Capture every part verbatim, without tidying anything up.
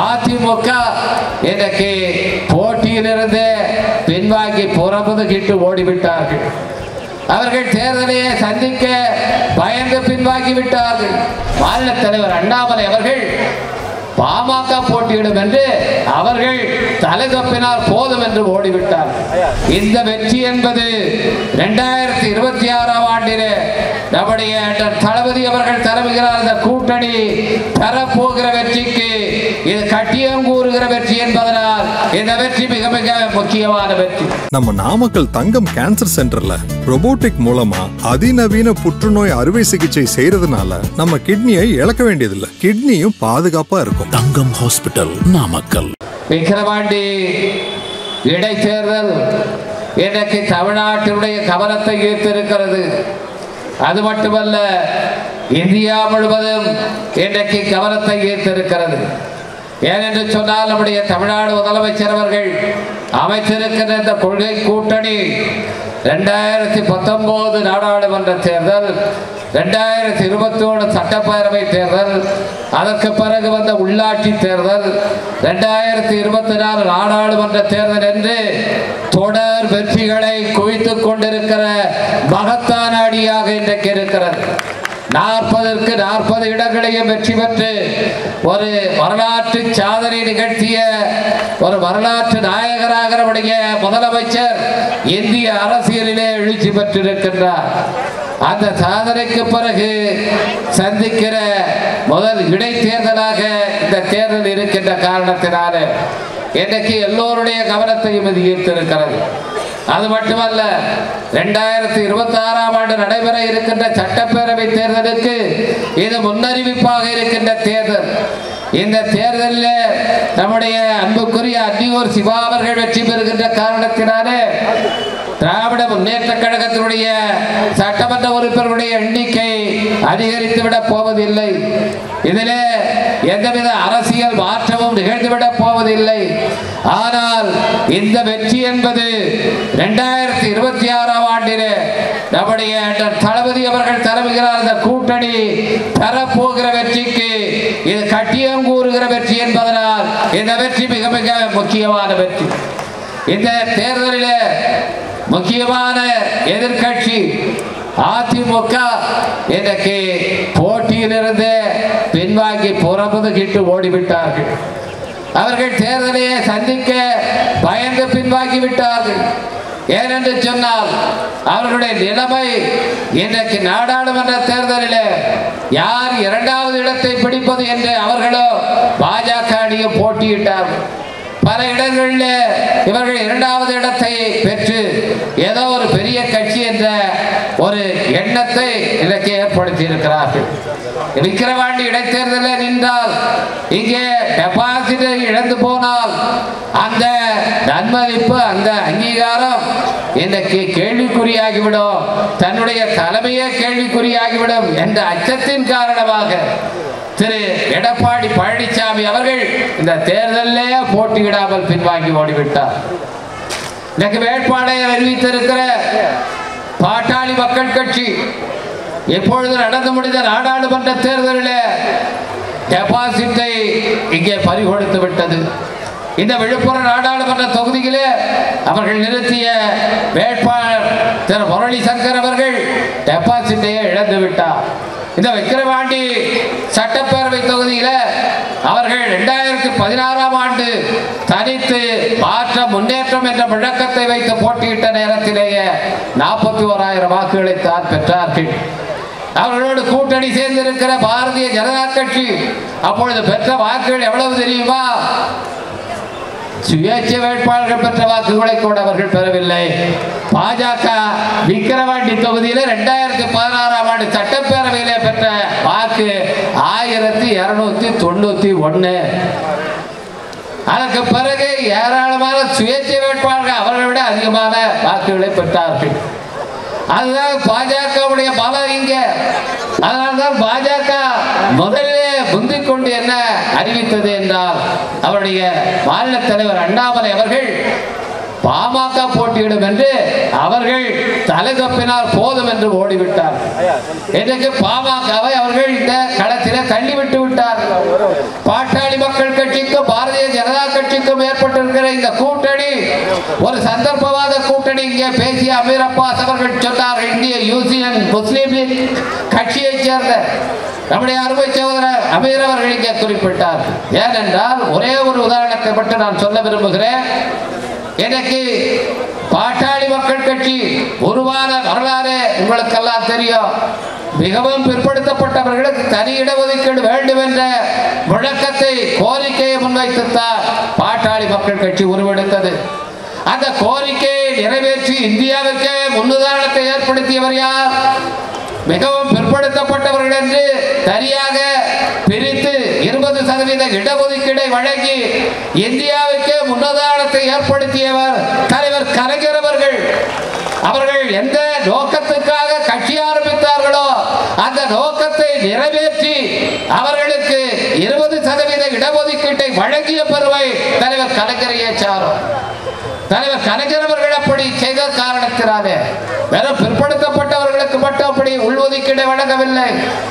அதிமுக இன்றைக்கு போட்டியிலிருந்து பின்வாங்கி புறமுதுகிட்டு ஓடிவிட்டார்கள். அவர்கள் தேர்தலையே சந்திக்க பயந்து பின்வாங்கி விட்டார்கள். மாநில தலைவர் அண்ணாமலை அவர்கள் பாமக போட்டியிடும் என்று அவர்கள் தலைதப்பினால் போதும் என்று ஓடிவிட்டார். இந்த வெற்றி என்பது இரண்டாயிரத்தி இருபத்தி ஆறாம் ஆண்டிலே நம்முடைய தளபதி அவர்கள் தலைமையிலான இந்த கூட்டணி பெறப்போகிற வெற்றிக்கு இது கட்டியங்கூறுகிற வெற்றி என்பதனால் இந்த வெற்றி மிக மிக முக்கியமான வெற்றி. நம்ம நாமக்கல் தங்கம் கேன்சர் சென்டர்ல ரோபோட்டிக் மூலமா அதிநவீன புற்றுநோய் அறுவை சிகிச்சை செய்யறதுனால நம்ம கிட்னியை இழக்க வேண்டியதில்லை, கிட்னியும் பாதுகாப்பா இருக்கும். தங்கம் ஹாஸ்பிட்டல் நாமக்கல். விக்கிரவாண்டி இடைத்தேர்தல் இன்றைக்கு தமிழ்நாட்டினுடைய கவனத்தை ஈர்த்திருக்கிறது. அது மட்டுமல்ல, இந்தியா முழுவதும் இன்றைக்கு கவனத்தை ஈர்த்திருக்கிறது. ஏனென்று சொன்னால் நம்முடைய தமிழ்நாடு முதலமைச்சர் அவர்கள் அமைத்திருக்கிற இந்த கொள்கை கூட்டணி ரெண்டாயிரத்தி பத்தொன்பது நாடாளுமன்ற தேர்தல், ரெண்டாயிரத்தி இருபத்தி ஒன்று சட்டப்பேரவை தேர்தல், அதற்கு பிறகு வந்த உள்ளாட்சி தேர்தல், ரெண்டாயிரத்தி இருபத்தி நாலு நாடாளுமன்ற தேர்தல் என்று தொடர் வெற்றிகளை குவித்துக் கொண்டிருக்கிற மகத்தான அடியாக இன்றைக்கு இருக்கிறது. நாற்பதற்கு நாற்பது இடங்களையும் வெற்றி பெற்று ஒரு வரலாற்று சாதனை நிகழ்த்திய ஒரு வரலாற்று நாயகராக நம்முடைய முதலமைச்சர் இந்திய அரசியலிலே எழுச்சி பெற்றிருக்கின்றார். அந்த சாதனைக்கு பிறகு சந்திக்கிற முதல் இடைத்தேர்தலாக இந்த தேர்தல் இருக்கின்ற காரணத்தினால இன்றைக்கு எல்லோருடைய கவனத்தையும் இது ஈர்த்திருக்கிறது. அது மட்டுமல்ல, இரண்டாயிரத்தி இருபத்தி ஆறாம் ஆண்டு நடைபெற இருக்கின்ற சட்டப்பேரவை தேர்தலுக்கு இது முன்னறிவிப்பாக இருக்கின்ற தேர்தல். இந்த தேர்தலில் நம்முடைய அன்புக்குரிய அன்னியூர் சிவா அவர்கள் வெற்றி பெறுகின்ற காரணத்தினாலே திராவிட முன்னேற்ற கழகத்தினுடைய சட்டமன்ற உறுப்பினர்களுடைய எண்ணிக்கை அதிகரித்துவிடப் போவதில்லை. இதிலே எந்தவித அரசியல் மாற்றமும் நிகழ்ந்துவிடப் போவதில்லை. ஆனால் இந்த வெற்றி என்பது இரண்டாயிரத்தி இருபத்தி ஆறாம் ஆண்டிலே நம்முடைய தளபதி அவர்கள் தலைமையிலான இந்த கூட்டணி பெறப்போகிற வெற்றிக்கு இது கட்டியங்கூறுகிற வெற்றி என்பதனால் இந்த வெற்றி மிக மிக முக்கியமான வெற்றி. இந்த தேர்தலில் முக்கியமான எதிர்கட்சி அதிமுக இன்றைக்கு போட்டியிலிருந்து பின்வாங்கி புறமுதுகிட்டு ஓடிவிட்டார்கள். அவர்கள் தேர்தலையே சந்திக்க பயந்து பின்வாங்கி விட்டார்கள். ஏனென்று சொன்னால் அவர்களுடைய நிலைமை இன்றைக்கு நாடாளுமன்ற தேர்தலில் யார் இரண்டாவது இடத்தை பிடிப்பது என்று அவர்களோ பாஜக அணியும் போட்டியிட்டார்கள். பல இடங்களில் இவர்கள் இரண்டாவது இடத்தை பெற்று ஏதோ ஒரு பெரிய கட்சி என்ற ஒரு எண்ணத்தை இன்றைக்கு ஏற்படுத்தி இருக்கிறார்கள். விக்கிரவாண்டி இடைத்தேர்தலில் நின்றால் இங்கே டெபாசிட் இழந்து போனால் அந்த நன்மதிப்பு, அந்த அங்கீகாரம் இன்றைக்கு கேள்விக்குறியாகிவிடும், தன்னுடைய தலைமையே கேள்விக்குறியாகிவிடும் என்ற அச்சத்தின் காரணமாக திரு எடப்பாடி பழனிசாமி அவர்கள் இந்த தேர்தலிலே போட்டியிடாமல் பின்வாங்கி ஓடிவிட்டார். இன்னைக்கு வேட்பாளரை அறிவித்திருக்கிற பாட்டாளி மக்கள் கட்சி எப்பொழுது நடந்து முடிந்த நாடாளுமன்ற தேர்தலில் டெபாசிட்டை இங்கே பறிகொடுத்து விட்டது. இந்த விழுப்புரம் நாடாளுமன்ற தொகுதியிலே அவர்கள் நிறுத்திய வேட்பாளர் திரு முரளி சங்கர் அவர்கள் டெபாசிட்டையே இழந்து விட்டார். இந்த விக்கிரவாண்டி சட்டப்பேரவை தொகுதியில் அவர்கள் இரண்டாயிரத்தி பதினாறாம் ஆண்டு தனித்து மாற்ற முன்னேற்றம் என்ற முழக்கத்தை வைத்து போட்டியிட்ட நேரத்திலேயே நாற்பத்தி ஓராயிரம் வாக்குகளை தான் பெற்றார்கள். அவர்களோடு கூட்டணி சேர்ந்திருக்கிற பாரதிய ஜனதா கட்சி அப்பொழுது பெற்ற வாக்குகள் எவ்வளவு தெரியுமா? சுயேட்சை வேட்பாளர்கள் பெற்ற வாக்குகளை கூட அவர்கள் பெறவில்லை. பாஜக விக்கிரவாண்டி தொகுதியில் இரண்டாயிரத்தி பதினாறாம் ஆண்டு சட்டப்பேரவையிலே பெற்ற வாக்கு ஆயிரத்தி இருநூத்தி தொண்ணூத்தி ஒன்னு. அதற்கு பிறகு ஏராளமான சுயேட்சை வேட்பாளர்கள் அவர்களை விட அதிகமான வாக்குகளை பெற்றார்கள். அதுதான் பாஜகவுடைய பலம் இங்க. அதனால்தான் பாஜக முதலிலே முந்திக் கொண்டு என்ன அறிவித்தது என்றால் அவருடைய மாநில தலைவர் அண்ணாமலை அவர்கள் பாமக போட்டியிடும் என்று அவர்கள் தலை தப்பினால் போதும் என்று ஓடிவிட்டார். இன்றைக்கு பாமகவை அவர்கள் இந்த களத்திலே தள்ளிவிட்டு விட்டார். பாட்டாளி மக்கள் கட்சிக்கு ஒரு சந்தர்ப்பவாத கூட்டணி இங்கே பேசிய அமீர் அப்பாஸ் அவர்கள் சொன்னார், இந்திய யூனியன் முஸ்லீம் லீக் கட்சியைச் சேர்ந்த நம்முடைய அருமை சகோதரர் அமீர் அவர்கள் இங்கே குறிப்பிட்டார். ஏனென்றால் ஒரே ஒரு உதாரணத்தை மட்டும் நான் சொல்ல விரும்புகிறேன். எனக்கு பாட்டாளி மக்கள் கட்சி உருவான வரலாறு உங்களுக்கெல்லாம் தெரியும். மிகவும் பிற்படுத்தப்பட்டவர்களுக்கு தனி இடஒதுக்கீடு வேண்டும் என்ற முழக்கத்தை கோரிக்கையை முன்வைத்துத்தான் பாட்டாளி மக்கள் கட்சி உருவெடுத்தது. அந்த கோரிக்கையை நிறைவேற்றி இந்தியாவிற்கே முன்னுதாரணத்தை ஏற்படுத்தியவர் யார்? மிகவும் பிற்படுத்தப்பட்டவர்கள் என்று தனியாக பிரித்து இருபது சதவீத இடஒதுக்கீடை வழங்கி இந்தியாவுக்கு முன்னுதாரணத்தை ஏற்படுத்தியவர் தலைவர் கலைஞர் அவர்கள். அவர்கள் எந்த நோக்கத்துக்காக கட்சி ஆரம்பித்தார்களோ அந்த நோக்கத்தை நிறைவேற்றி அவர்களுக்கு இருபது சதவீத இடஒதுக்கீட்டை வழங்கிய பெருமை தலைவர் கலைஞரையே சாரும். தலைவர் கலைஞர் அவர்கள் அப்படி செய்த காரணத்தினாலே வெறும் பிற்படுத்தப்பட்டவர்களுக்கு மட்டும் அப்படி உள்ஒதுக்கீடு வழங்கவில்லை,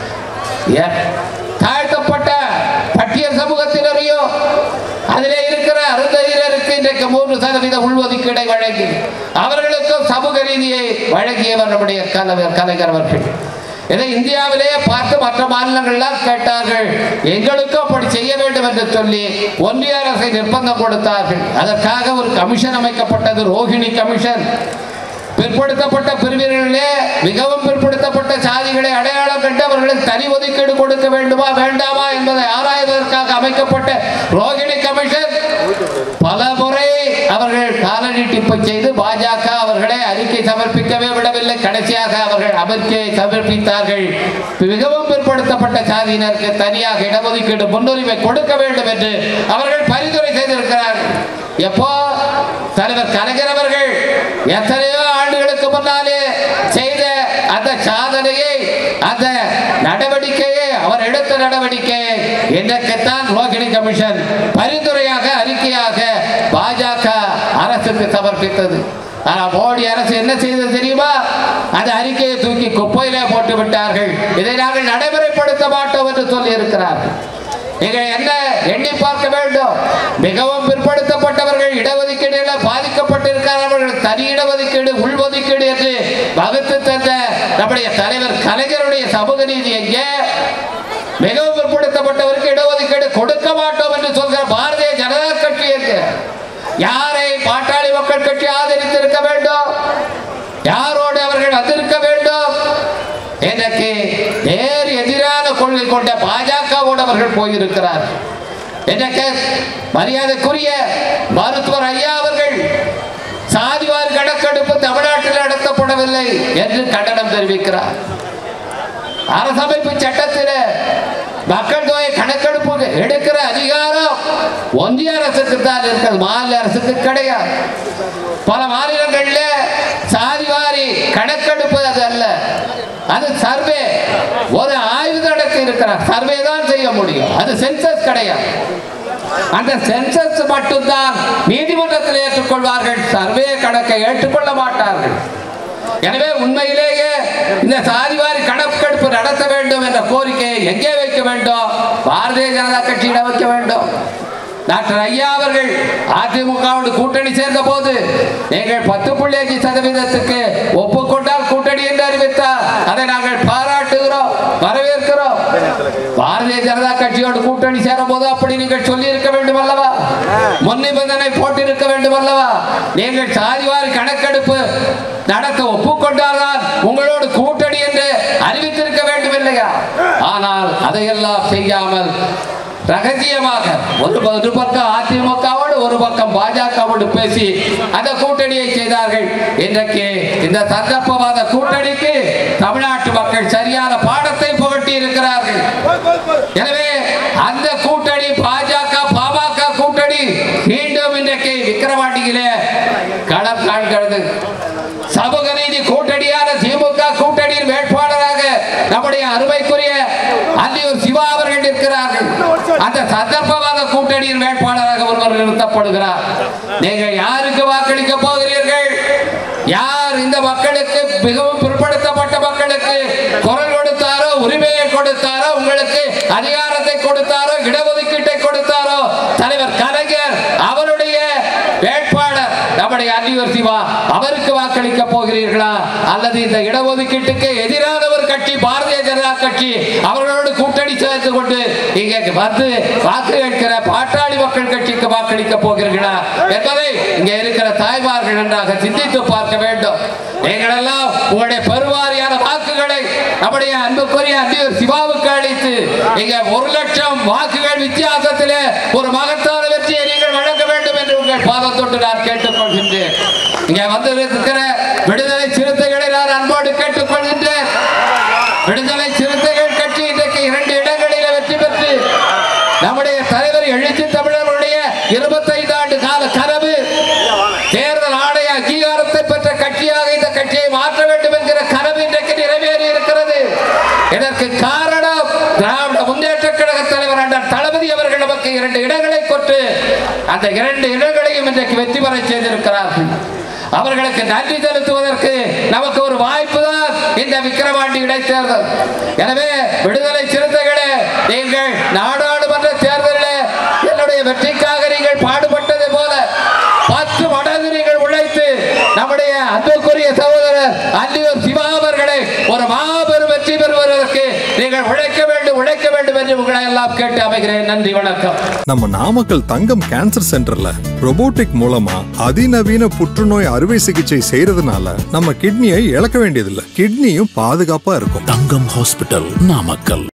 தாழ்த்தப்பட்ட பட்டியல் சமூகத்தினரையும் அதிலே இருக்கிற அருந்ததியினருக்கு இன்றைக்கு மூன்று சதவீத உள்ஒதுக்கீடை வழங்கி அவர்களுக்கும் சமூக நீதியை வழங்கியவர் நம்முடைய கலைஞர் கலைஞர் அவர்கள். இதை இந்தியாவிலே பார்த்து மற்ற மாநிலங்கள்லாம் கேட்டார்கள், எங்களுக்கும் அப்படி செய்ய வேண்டும் என்று சொல்லி ஒன்றிய அரசை நிர்பந்தம் கொடுத்தார்கள். அதற்காக ஒரு கமிஷன் அமைக்கப்பட்டது, ரோஹிணி கமிஷன். பிற்படுத்தப்பட்ட பிரிவினர்களே மிகவும் பிற்படுத்தப்பட்ட சாதிகளை அடையாளம் கண்டு அவர்களுக்கு தனி ஒதுக்கீடு கொடுக்க வேண்டுமா வேண்டாமா என்பதை ஆராய்வதற்காக அமைக்கப்பட்ட ரோஹிணி கமிஷன் பல முறை அவர்கள் கால நீட்டிப்பு செய்து பாஜக அவர்களை அறிக்கை சமர்ப்பிக்கவே விடவில்லை. கடைசியாக அவர்கள் அறிக்கையை சமர்ப்பித்தார்கள். மிகவும் பிற்படுத்தப்பட்ட சாதியினருக்கு தனியாக இடஒதுக்கீடு முன்னுரிமை கொடுக்க வேண்டும் என்று அவர்கள் பரிந்துரை செய்திருக்கிறார்கள். எப்போ தலைவர் கலைஞர் அவர்கள் எத்தனையோ ஆண்டுகளுக்கு முன்னாலே செய்த அந்த சாதனையை, அந்த நடவடிக்கையை, அவர் எடுத்த நடவடிக்கையை இன்றைக்குத்தான் ரோஹிணி கமிஷன் பரிந்துரையாக அறிக்கையாக பாஜக அரசுக்கு சமர்ப்பித்தது. ஆனால் மோடி அரசு என்ன செய்தது தெரியுமா? அந்த அறிக்கையை தூக்கி குப்பையிலே போட்டு விட்டார்கள். இதை நாங்கள் நடைமுறைப்படுத்த மாட்டோம் என்று சொல்லி இருக்கிறார்கள். நீங்கள் என்ன எண்ணி பார்க்க வேண்டும்? மிகவும் பிற்படுத்தப்பட்டவர்கள் இடஒதுக்கீடுல பாதிக்கப்பட்டிருக்கிறார்கள். தனி இடஒதுக்கீடு உள்ஒதுக்கீடு என்று வகுத்து தந்த நம்முடைய தலைவர் கலைஞருடைய சமூக நீதி எங்கே? மிகவும் பிற்படுத்தப்பட்டவருக்கு இடஒதுக்கீடு கொடுக்க மாட்டோம் என்று சொல்கிற பாரதிய ஜனதா கட்சி எங்கே? யாரை பாட்டாளி மக்கள் கட்சி ஆதரித்திருக்க வேண்டும்? யாரோடு அவர்கள் வந்திருக்க வேண்டும்? எனக்கு நேர் எதிரான கொள்கை கொண்ட பாஜகவோடு அவர்கள் போயிருக்கிறார். எனக்கு மரியாதைக்குரிய மருத்துவர் ஐயா அவர்கள் சாதிவாரி கணக்கெடுப்பு தமிழ்நாட்டில் நடத்தப்படவில்லை என்று கண்டனம் தெரிவிக்கிறார். அரசமைப்பு சட்டத்தில் மக்கள் தொகை கணக்கெடுப்பு எடுக்கிற அதிகாரம் ஒன்றிய அரசுக்கு தான் இருக்கிறது, மாநில அரசுக்கு கிடையாது. பல மாநிலங்களில் சாதிவாரி கணக்கெடுப்பு அது அல்ல, அது சர்வே. ஒரு ஆய்வு நடத்தி இருக்கிறார், சர்வே தான் செய்ய முடியும், அது சென்சஸ் கிடையாது. அந்த சென்சஸ் மட்டும்தான் நீதிமன்றத்தில் ஏற்றுக்கொள்வார்கள், சர்வே கணக்கை ஏற்றுக்கொள்ள மாட்டார்கள். எனவே உண்மையிலேயே இந்த சாதிவாரி கணக்கெடுப்பு நடத்த வேண்டும் என்ற கோரிக்கையை எங்கே வைக்க வேண்டும்? பாரதிய ஜனதா கட்சியிடம் வைக்க வேண்டும். டாக்டர் ஐயா அவர்கள் அதிமுகவோடு கூட்டணி சேர்ந்த போது நீங்கள் பத்து புள்ளி அஞ்சு சதவீதத்துக்கு ஒப்புக்கொண்டால் கூட்டணி என்று அறிவித்தார். அதை நாங்கள் பாராட்டுகிறோம், வரவேற்கிறோம். பாரதிய ஜனதா கட்சியோடு கூட்டணி சேரும் போது அப்படி நீங்கள் சொல்லி இருக்க வேண்டும் அல்லவா? முன் நிபந்தனை போட்டிருக்க வேண்டும் அல்லவா? நீங்கள் சாதிவாரி கணக்கெடுப்பு நடத்த ஒப்புக்கொண்டால்தான் உங்களோடு கூட்டணி என்று அறிவித்திருக்க வேண்டும் இல்லையா? ஆனால் அதையெல்லாம் செய்யாமல் ரகசியமாக ஒரு ஒரு பக்கம் அதிமுகவோடு ஒரு பக்கம் பாஜகவோடு பேசி அந்த கூட்டணியை செய்தார்கள். இன்றைக்கு இந்த சந்தர்ப்பவாத கூட்டணிக்கு தமிழ்நாட்டு மக்கள் சரியான பாடத்தை புகட்டி இருக்கிறார்கள். எனவே அந்த கூட்டணி பாஜக பாமக கூட்டணி மீண்டும் இன்றைக்கு விக்கிரவாண்டியிலே களம் காண்கிறது. சமூக நீதி கூட்டணியான திமுக கூட்டணியின் வேட்பாளராக நம்முடைய அருமைக்குரிய அன்னியூர் சிவா அவர்கள் இருக்கிறார்கள். அந்த சந்தர்ப்பவாத கூட்டணியின் வேட்பாளராக ஒருவர் நிறுத்தப்படுகிறார். நீங்கள் யாருக்கு வாக்களிக்க போகிறீர்கள்? யார் இந்த மக்களுக்கு, மிகவும் பிற்படுத்தப்பட்ட மக்களுக்கு குரல் கொடுத்தாரோ, உரிமையை கொடுத்தாரோ, உங்களுக்கு அதிகாரத்தை கொடுத்தாரோ, இடஒதுக்கீட்டை கொடுத்தாரோ, தலைவர் கலைஞர் அவருடைய வேட்பாளர் நம்முடைய நம்முடைய அன்னியூர் சிவா அவருக்கு வாக்களிக்க போகிறீர்களா அல்லது இந்த இடஒதுக்கீட்டுக்கு எதிரான ஒரு கட்சி பாரதிய ஜனதா கட்சி அவர்களோடு கூட்டணி சேர்த்து கொண்டு இங்கே வந்து வாக்கு கேட்கிற பாட்டாளி மக்கள் கட்சிக்கு வாக்களிக்க போகிறீர்களா என்பதை இங்கே இருக்கிற தாய்மார்கள் நன்றாக சிந்தித்து பார்க்க வேண்டும். நீங்கள் எல்லாம் உங்களுடைய பெருவாரியான வாக்குகளை நம்முடைய அன்புக்குரிய அன்னியூர் சிவாவுக்கு அளித்து இங்கே ஒரு லட்சம் வாக்குகள் வித்தியாசத்திலே ஒரு மகத்தான வெற்றியை நீங்கள் வழங்க வேண்டும் என்று உங்கள் பாதத்தொட்டு நான் கேட்டுக்கொள்கின்றேன். இங்கே வந்து இருக்கிற விடுதலை சிறுத்தைகளை நான் அன்போடு கேட்டுக்கொள்கின்றேன். விடுதலை சிறுத்தைகள் கட்சி இன்றைக்கு இரண்டு இடங்களில் வெற்றி பெற்று நம்முடைய தலைவர் எழுச்சி தமிழர்களுடைய இருபத்தைந்து ஆண்டு கால கனவு தேர்தல் ஆணைய அங்கீகாரத்தை பெற்ற கட்சியாக இந்த கட்சியை மாற்ற வேண்டும் என்கிற கனவு இன்றைக்கு நிறைவேறி இருக்கிறது. இதற்கு காரணம் திராவிட முன்னேற்ற கழக தலைவர் அண்ணன் தளபதி அவர்கள் நமக்கு இரண்டு இடங்களை கொண்டு அந்த இரண்டு இடங்களையும் இன்றைக்கு வெற்றி பெற செய்திருக்கிறார்கள். அவர்களுக்கு நன்றி செலுத்துவதற்கு நமக்கு ஒரு வாய்ப்பு தான் இந்த விக்கிரவாண்டி இடைத்தேர்தல். எனவே விடுதலை சிறுத்தைகளே, நீங்கள் நாடாளுமன்ற தேர்தலில் என்னுடைய வெற்றிக்காக நீங்கள் பாடுபட்டது போல பத்து மடங்கு நீங்கள் உழைத்து நம்முடைய அன்புக்குரிய சகோதரர் அன்னியூர் சிவா அவர்களை ஒரு மாபெரும் வெற்றி பெறுவதற்கு நீங்கள் உழைக்க வேண்டும் உழைக்க வேண்டும் என்று உங்களை எல்லாம் கேட்டு அமைகிறேன். நன்றி, வணக்கம். நம்ம நாமக்கல் தங்கம் கேன்சர் சென்டர்ல ரோபோட்டிக் மூலமா அதிநவீன புற்றுநோய் அறுவை சிகிச்சை செய்யறதுனால நம்ம கிட்னியை இழக்க வேண்டியதில்லை. கிட்னியும் பாதுகாப்பா இருக்கும். தங்கம் ஹாஸ்பிட்டல், நாமக்கல்.